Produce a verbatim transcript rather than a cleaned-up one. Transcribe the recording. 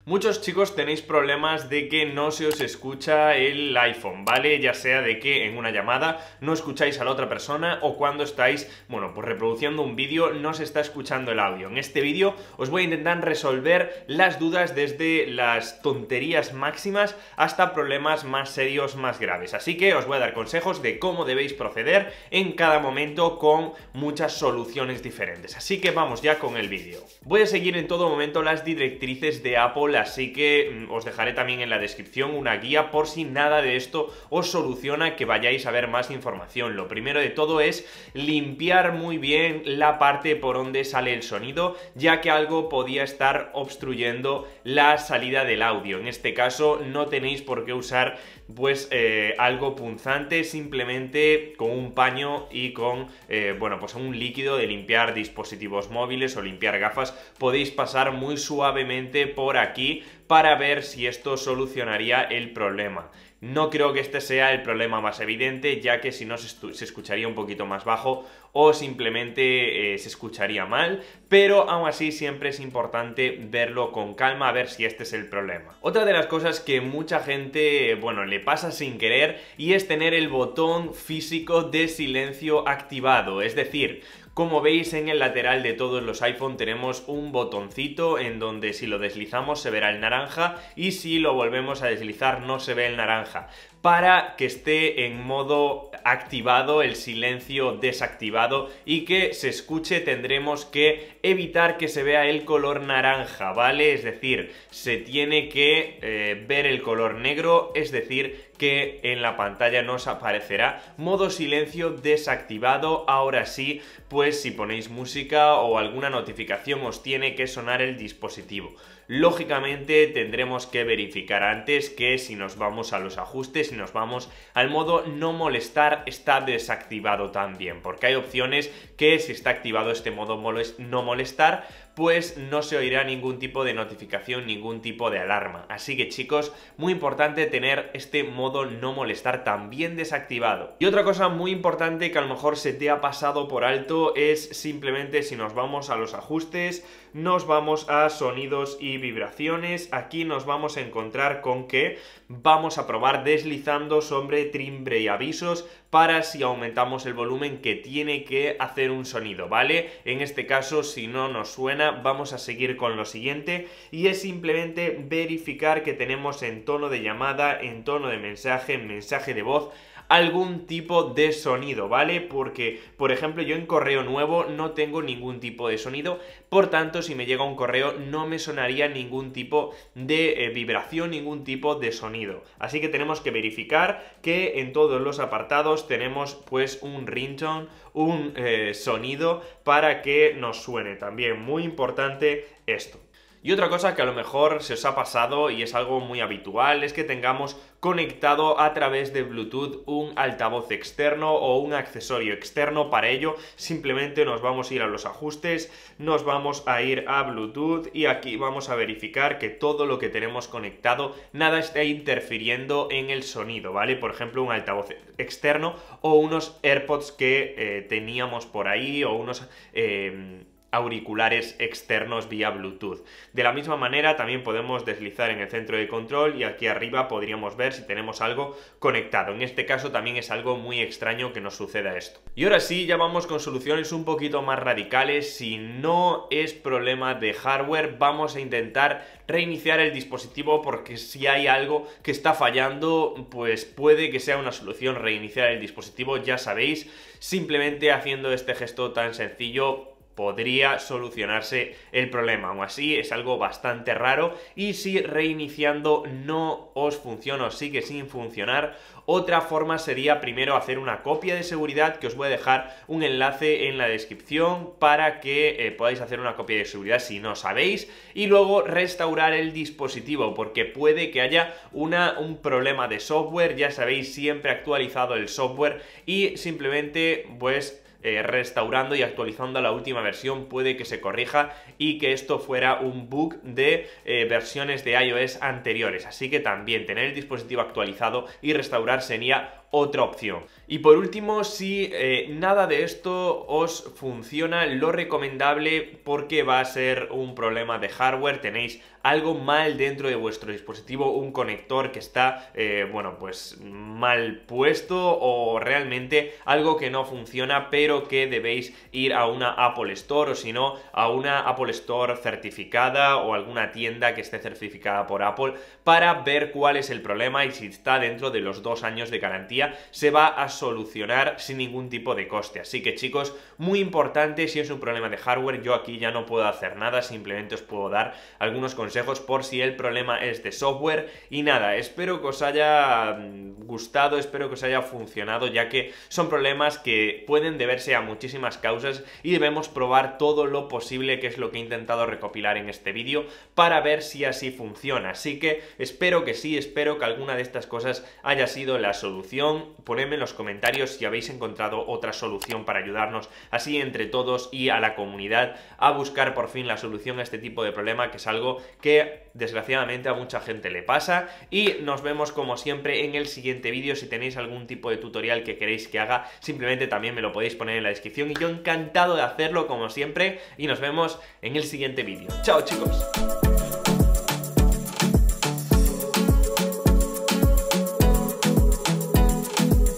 Muchos chicos tenéis problemas de que no se os escucha el iPhone, ¿vale? Ya sea de que en una llamada no escucháis a la otra persona o cuando estáis, bueno, pues reproduciendo un vídeo no se está escuchando el audio. En este vídeo os voy a intentar resolver las dudas desde las tonterías máximas hasta problemas más serios, más graves. Así que os voy a dar consejos de cómo debéis proceder en cada momento con muchas soluciones diferentes. Así que vamos ya con el vídeo. Voy a seguir en todo momento las directrices de Apple, así que os dejaré también en la descripción una guía por si nada de esto os soluciona que vayáis a ver más información. Lo primero de todo es limpiar muy bien la parte por donde sale el sonido, ya que algo podía estar obstruyendo la salida del audio. En este caso no tenéis por qué usar pues eh, algo punzante, simplemente con un paño y con eh, bueno, pues un líquido de limpiar dispositivos móviles o limpiar gafas podéis pasar muy suavemente por aquí para ver si esto solucionaría el problema. No creo que este sea el problema más evidente, ya que si no se, se escucharía un poquito más bajo o simplemente eh, se escucharía mal, pero aún así siempre es importante verlo con calma a ver si este es el problema. Otra de las cosas que mucha gente, bueno, le pasa sin querer y es tener el botón físico de silencio activado, es decir, como veis en el lateral de todos los iPhone tenemos un botoncito en donde si lo deslizamos se verá el naranja y si lo volvemos a deslizar no se ve el naranja. Para que esté en modo activado, el silencio desactivado y que se escuche tendremos que evitar que se vea el color naranja, ¿vale? Es decir, se tiene que eh, ver el color negro, es decir, que en la pantalla nos aparecerá modo silencio desactivado. Ahora sí, pues si ponéis música o alguna notificación os tiene que sonar el dispositivo. Lógicamente tendremos que verificar antes que si nos vamos a los ajustes, si nos vamos al modo no molestar, está desactivado también, porque hay opciones que si está activado este modo no molestar, pues no se oirá ningún tipo de notificación, ningún tipo de alarma. Así que chicos, muy importante tener este modo no molestar también desactivado. Y otra cosa muy importante que a lo mejor se te ha pasado por alto es simplemente si nos vamos a los ajustes, nos vamos a sonidos y vibraciones, aquí nos vamos a encontrar con que vamos a probar deslizando sobre timbre y avisos para si aumentamos el volumen que tiene que hacer un sonido, ¿vale? En este caso, si no nos suena, vamos a seguir con lo siguiente y es simplemente verificar que tenemos en tono de llamada, en tono de mensaje, en mensaje de voz, algún tipo de sonido, ¿vale? Porque, por ejemplo, yo en correo nuevo no tengo ningún tipo de sonido, por tanto, si me llega un correo no me sonaría ningún tipo de eh, vibración, ningún tipo de sonido. Así que tenemos que verificar que en todos los apartados tenemos pues un ringtone, un eh, sonido para que nos suene. También muy importante esto. Y otra cosa que a lo mejor se os ha pasado y es algo muy habitual es que tengamos conectado a través de Bluetooth un altavoz externo o un accesorio externo. Para ello simplemente nos vamos a ir a los ajustes, nos vamos a ir a Bluetooth y aquí vamos a verificar que todo lo que tenemos conectado nada esté interfiriendo en el sonido, ¿vale? Por ejemplo, un altavoz externo o unos AirPods que eh, teníamos por ahí o unos Eh, auriculares externos vía Bluetooth. De la misma manera también podemos deslizar en el centro de control y aquí arriba podríamos ver si tenemos algo conectado. En este caso también es algo muy extraño que nos suceda esto. Y ahora sí, ya vamos con soluciones un poquito más radicales. Si no es problema de hardware, vamos a intentar reiniciar el dispositivo porque si hay algo que está fallando, pues puede que sea una solución reiniciar el dispositivo. Ya sabéis, simplemente haciendo este gesto tan sencillo podría solucionarse el problema. Aún así es algo bastante raro y si reiniciando no os funciona o sigue sin funcionar, otra forma sería primero hacer una copia de seguridad, que os voy a dejar un enlace en la descripción para que eh, podáis hacer una copia de seguridad si no sabéis, y luego restaurar el dispositivo porque puede que haya una, un problema de software. Ya sabéis, siempre actualizado el software y simplemente pues Eh, restaurando y actualizando la última versión puede que se corrija y que esto fuera un bug de eh, versiones de iOS anteriores. Así que también tener el dispositivo actualizado y restaurar sería otra opción. Y por último, si eh, nada de esto os funciona, lo recomendable, porque va a ser un problema de hardware, tenéis algo mal dentro de vuestro dispositivo, un conector que está, eh, bueno, pues mal puesto, o realmente algo que no funciona, pero que debéis ir a una Apple Store, o si no, a una Apple Store certificada o alguna tienda que esté certificada por Apple, para ver cuál es el problema, y si está dentro de los dos años de garantía, se va a solucionar sin ningún tipo de coste. Así que, chicos, muy importante, si es un problema de hardware, yo aquí ya no puedo hacer nada, simplemente os puedo dar algunos consejos por si el problema es de software. Y nada, espero que os haya gustado, espero que os haya funcionado, ya que son problemas que pueden deberse a muchísimas causas y debemos probar todo lo posible, que es lo que he intentado recopilar en este vídeo, para ver si así funciona. Así que espero que sí, espero que alguna de estas cosas haya sido la solución. Ponedme en los comentarios si habéis encontrado otra solución para ayudarnos así entre todos y a la comunidad a buscar por fin la solución a este tipo de problema, que es algo que desgraciadamente a mucha gente le pasa. Y nos vemos como siempre en el siguiente vídeo. Si tenéis algún tipo de tutorial que queréis que haga, simplemente también me lo podéis poner en la descripción y yo encantado de hacerlo como siempre. Y nos vemos en el siguiente vídeo. ¡Chao, chicos!